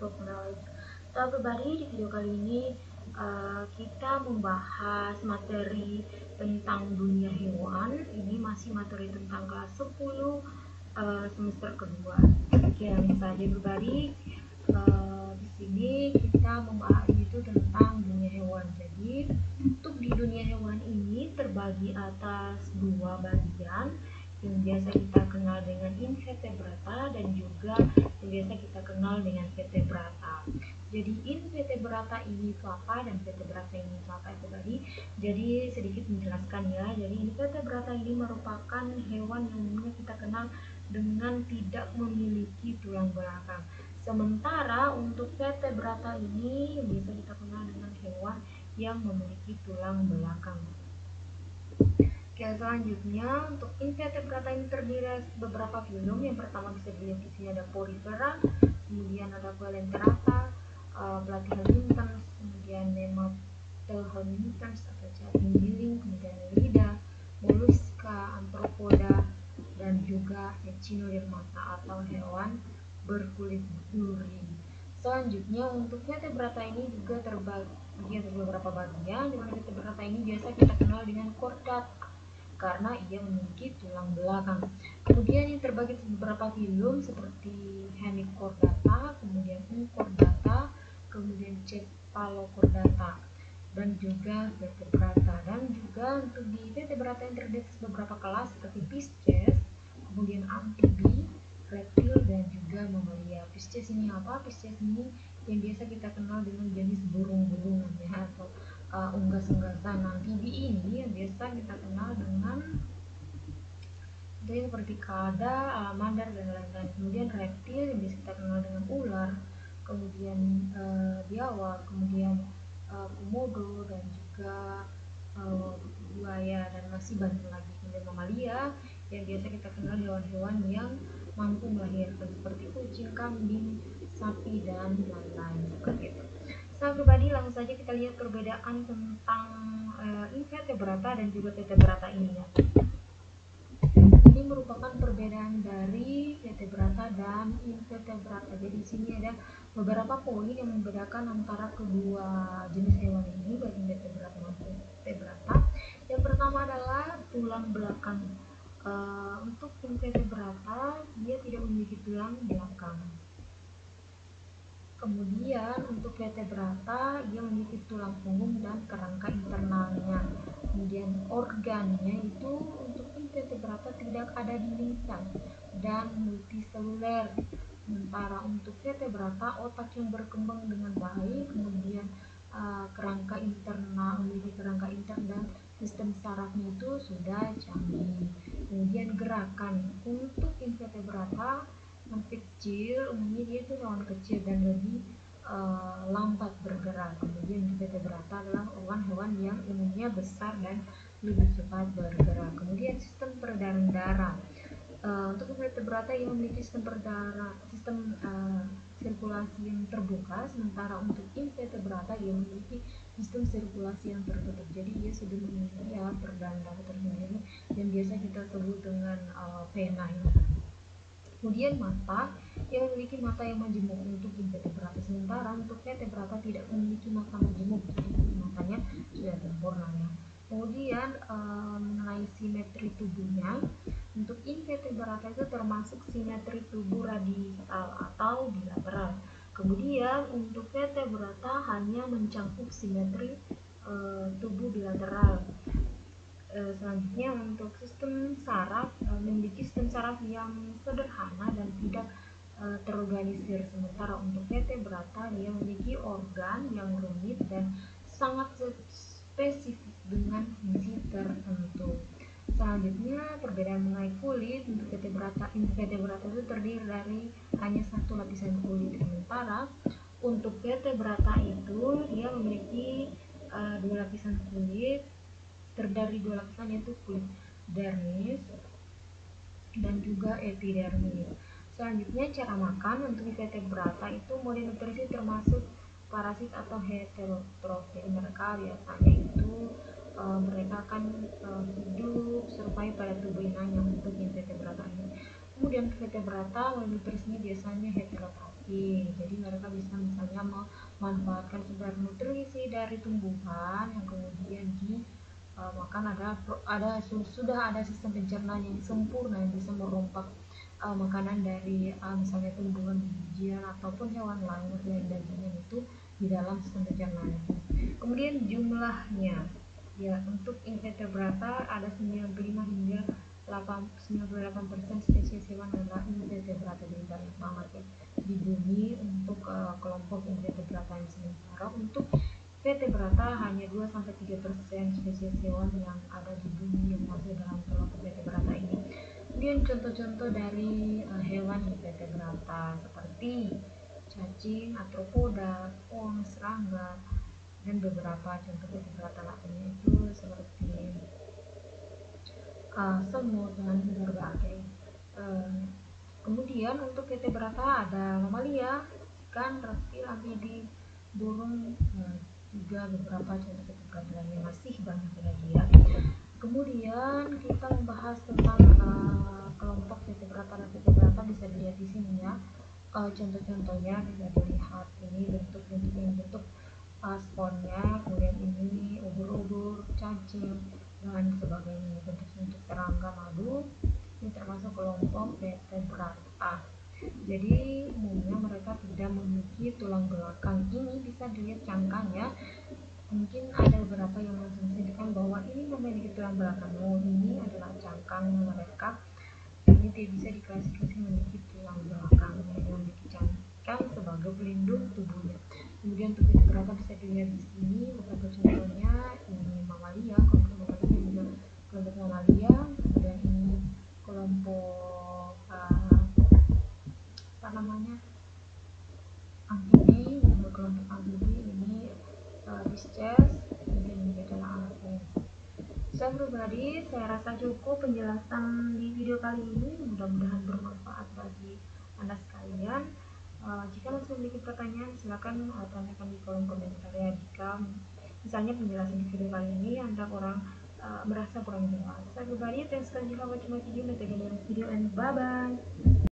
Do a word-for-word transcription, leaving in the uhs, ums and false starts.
knowledge. So everybody, di video kali ini uh, kita membahas materi tentang dunia hewan. Ini masih materi tentang kelas sepuluh uh, semester kedua. Oke, langsung saja everybody. Uh, di sini kita membahas itu tentang dunia hewan. Jadi untuk di dunia hewan ini terbagi atas dua bagian, yang biasa kita kenal dengan invertebrata dan juga yang biasa kita kenal dengan vertebrata. Jadi invertebrata ini itu apa dan vertebrata ini itu apa itu tadi. Jadi sedikit menjelaskan ya. Jadi invertebrata ini merupakan hewan yang umumnya kita kenal dengan tidak memiliki tulang belakang. Sementara untuk vertebrata ini bisa kita kenal dengan hewan yang memiliki tulang belakang. Oke, selanjutnya untuk invertebrata ini terdiri dari beberapa filum. Yang pertama bisa dilihat di sini ada Porifera, kemudian ada Coelenterata, uh, Platyhelminthes, kemudian Nematodonts atau cacing-giling, kemudian Elida, Mollusca, Arthropoda, dan juga Echinodermata atau hewan berkulit duri. Selanjutnya untuk vertebrata ini juga terbagi atas beberapa bagian. Di mana vertebrata ini biasa kita kenal dengan chordata karena ia memiliki tulang belakang. Kemudian yang terbagi beberapa filum seperti Hemichordata, kemudian Enchordata, kemudian Cephalochordata, dan juga vertebrata. Dan juga untuk di vertebrata yang terdiri atas beberapa kelas seperti Pisces, kemudian amfibi, reptil, dan juga mamalia. Pisces ini apa? Pisces ini yang biasa kita kenal dengan jenis burung-burungan ya, atau uh, unggas-unggasan. Amfibi ini yang biasa kita kenal dengan itu seperti kada, alamandar, dan lain-lain. Kemudian reptil yang biasa kita kenal dengan ular, kemudian uh, biawak, kemudian uh, komodo, dan juga uh, buaya, dan masih banyak lagi. Kemudian mamalia yang biasa kita kenal hewan-hewan yang mampu melahirkan seperti kucing, kambing, sapi, dan lain-lain seperti itu. Nah, pribadi langsung saja kita lihat perbedaan tentang uh, invertebrata dan juga vertebrata ini ya. Ini merupakan perbedaan dari vertebrata dan invertebrata. Jadi di sini ada beberapa poin yang membedakan antara kedua jenis hewan ini, baik invertebrata maupun vertebrata. Yang pertama adalah tulang belakang. Uh, untuk invertebrata dia tidak memiliki tulang belakang. Kemudian untuk vertebrata dia memiliki tulang punggung dan kerangka internalnya. Kemudian organnya itu untuk invertebrata tidak ada di lisan dan multiseluler. Sementara untuk vertebrata otak yang berkembang dengan baik, kemudian uh, kerangka internal memiliki kerangka intern dan sistem sarafnya itu sudah canggih. Kemudian gerakan untuk invertebrata yang kecil, umumnya dia itu hewan kecil dan lebih uh, lambat bergerak. Kemudian vertebrata adalah hewan-hewan yang umumnya besar dan lebih cepat bergerak. Kemudian sistem peredaran darah. Uh, untuk vertebrata yang memiliki sistem peredaran, sistem uh, sirkulasi yang terbuka, sementara untuk invertebrata yang memiliki sistem sirkulasi yang tertutup. Jadi dia sudah memiliki ya peredaran darah tersendiri yang biasa kita sebut dengan uh, vena. Kemudian mata yang memiliki mata yang majemuk untuk invertebrata, sementara untuk vertebrata tidak memiliki mata majemuk, jadi matanya sudah sempurna ya. Kemudian um, mengenai simetri tubuhnya, untuk invertebrata itu termasuk simetri tubuh radial atau bilateral. Kemudian untuk vertebrata hanya mencakup simetri uh, tubuh bilateral. Selanjutnya untuk sistem saraf, memiliki sistem saraf yang sederhana dan tidak uh, terorganisir, sementara untuk vertebrata dia memiliki organ yang rumit dan sangat spesifik dengan fungsi tertentu. Selanjutnya perbedaan mengenai kulit. Untuk vertebrata, invertebrata itu terdiri dari hanya satu lapisan kulit, sementara untuk vertebrata itu dia memiliki uh, dua lapisan kulit, terdiri dua lapisan yaitu kulit dermis dan juga epidermis. Selanjutnya cara makan. Untuk vertebrata itu mode nutrisi termasuk parasit atau heterotrof. Jadi mereka biasanya itu e, mereka akan e, hidup survive pada tubuh inang yang untuk invertebrata ini. Kemudian vertebrata mode nutrisinya biasanya heterotrof. tinggi. Jadi mereka bisa misalnya memanfaatkan sumber nutrisi dari tumbuhan yang kemudian di uh, makan. Ada ada sudah ada sistem pencernaan yang sempurna yang bisa merompak uh, makanan dari uh, misalnya tumbuhan, bijian ataupun hewan lain selain dagingnya itu di dalam sistem pencernaan. Kemudian jumlahnya, ya, untuk invertebrata ada sembilan puluh lima hingga sembilan puluh delapan persen spesies hewan adalah invertebrata, jadi banyak banget ya di bumi untuk uh, kelompok invertebrata. Sementara untuk vertebrata hanya dua sampai tiga persen spesies hewan yang ada di bumi yang masuk dalam kelompok vertebrata ini. Kemudian contoh-contoh dari uh, hewan invertebrata seperti cacing, arthropoda, worm, serangga, dan beberapa contoh vertebrata lainnya itu seperti uh, semut dan berbagai. Uh, kemudian untuk vertebrata ada mamalia, ikan, reptil, amfibi, burung, uh, juga beberapa contoh vertebrata lainnya, masih banyak lagi ya. Kemudian kita membahas tentang uh, kelompok vertebrata dan vertebrata, bisa dilihat di sini ya. Uh, contoh-contohnya bisa dilihat, ini bentuk-bentuk ini bentuk uh, sponnya, kemudian ini ubur-ubur, cacing, dan sebagainya. Bentuk-bentuk serangga, madu, ini termasuk kelompok vertebrata. Jadi umumnya mereka tidak memiliki tulang belakang. Ini bisa dilihat cangkangnya. Mungkin ada beberapa yang langsung menunjukkan bahwa ini memiliki tulang belakang. Oh, ini adalah cangkang mereka. Ini tidak bisa diklasifikasi memiliki tulang belakang, memiliki cangkang sebagai pelindung tubuhnya. Kemudian untuk vertebrata bisa dilihat di sini beberapa contohnya. Ini mamalia, kelompok mamalia juga kelompok mamalia. Kemudian ini kelompok uh, apa namanya amfibi, juga kelompok amfibi. Ini uh, Pisces, kemudian ini adalah alatnya. Saya pribadi, saya rasa cukup penjelasan di video kali ini. Mudah-mudahan bermanfaat bagi Anda sekalian. Uh, jika masih memiliki pertanyaan, silakan uh, tanyakan di kolom komentar ya. Jika misalnya penjelasan di video kali ini Anda kurang uh, merasa kurang jelas. Saya pribadi, thanks for watching my video, and bye bye.